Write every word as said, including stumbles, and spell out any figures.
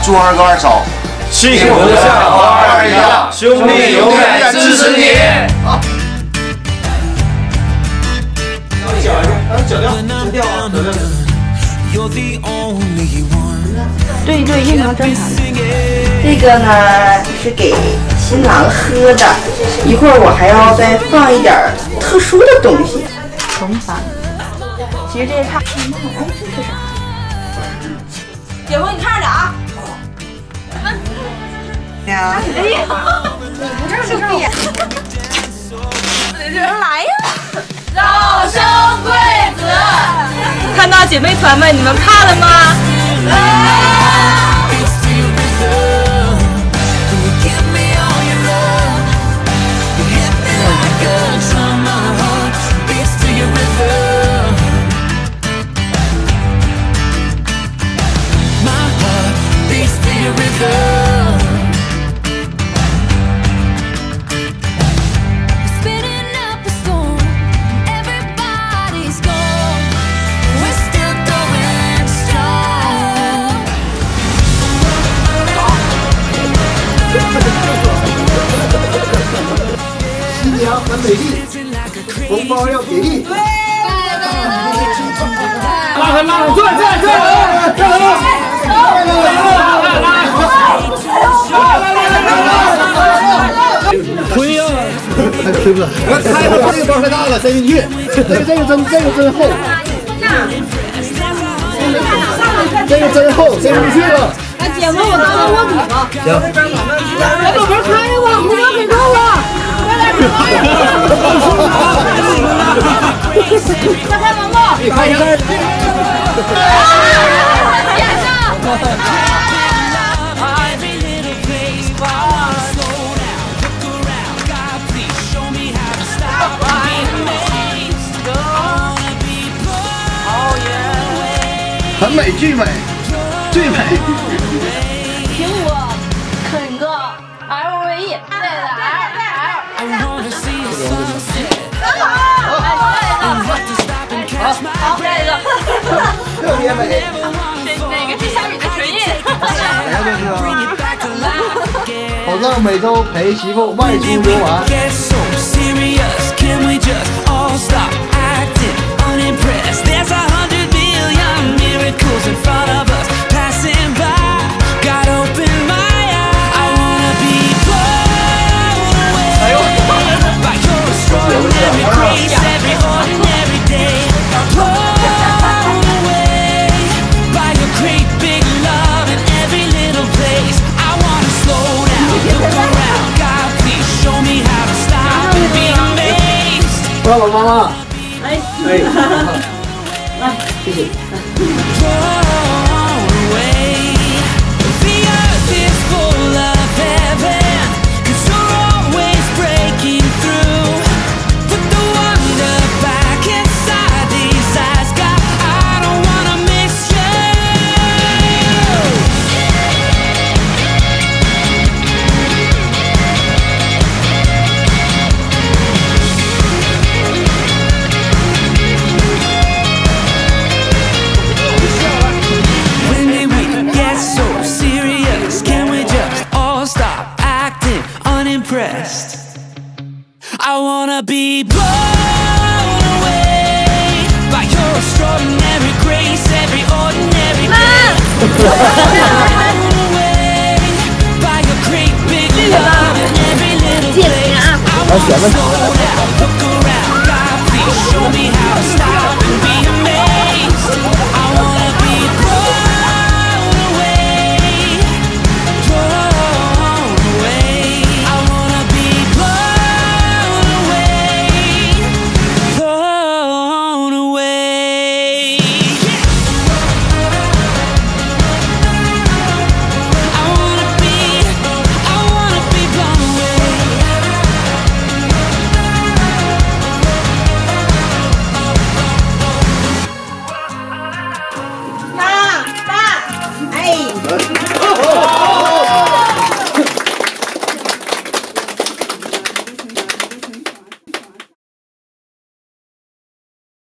祝二哥二嫂幸福像花儿一样，兄弟永远支持你。好。剪掉，剪掉，剪掉啊！剪掉。 对对，印堂正常的。这个呢是给新郎喝的，一会儿我还要再放一点特殊的东西。重返。其实这是他。哎，这是啥？ 姐夫，你看着点啊！ 呀！ 哎呀，你不这是闭眼。人来呀！早生贵子。看到姐妹团们，你们怕了吗？ 新娘很美丽，红包要给力。对， 拉开拉开，转转转，转转转，推呀！ 推不了，我猜了，这个包太大了，塞进去。这个这个真这个真厚。这个真厚，塞不进去了。 哎，姐夫，我当个卧底吧。 行。 把宝宝开了吧，红包给够了。再开门吧。 你开一下。 天上。 很美，巨美，最美。 苹果，啃个 L V E， 对的 L L。好，好，下一个。 特别美。 哪个是小雨的唇印？ 哪个是啊？保证每周陪媳妇外出游玩。 In front of us, passing by, God open my eyes. I wanna be blown away by your extraordinary grace, every ordinary day. Blown away by your great big love in every little place. I wanna slow down, look around, God please show me how to stop and be amazed. 爸爸妈妈，哎哎，来，谢谢。 I wanna be blown away by your extraordinary grace, every ordinary day. Blown away by your great big love in every little place. I wanna slow down, look around, God please show me how to stop and be